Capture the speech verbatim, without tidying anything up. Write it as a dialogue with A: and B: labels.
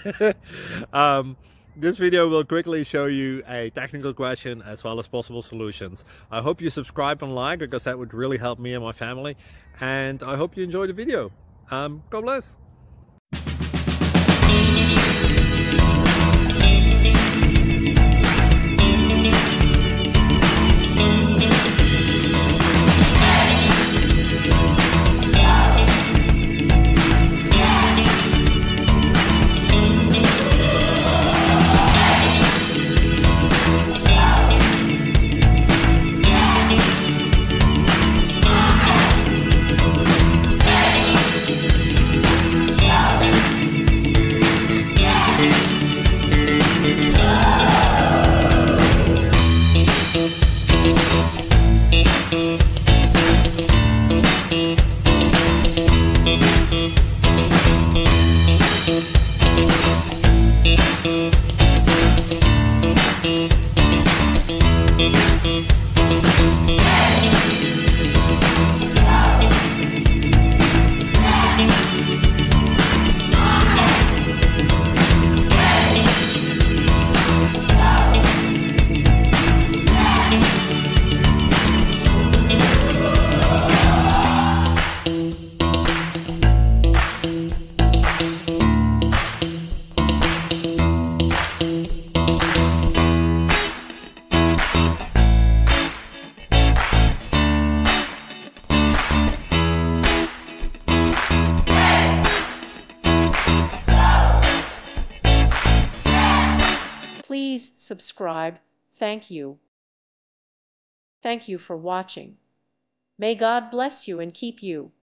A: um, this video will quickly show you a technical question as well as possible solutions. I hope you subscribe and like, because that would really help me and my family. And I hope you enjoy the video. Um, God bless.
B: Please subscribe. Thank you. Thank you for watching. May God bless you and keep you.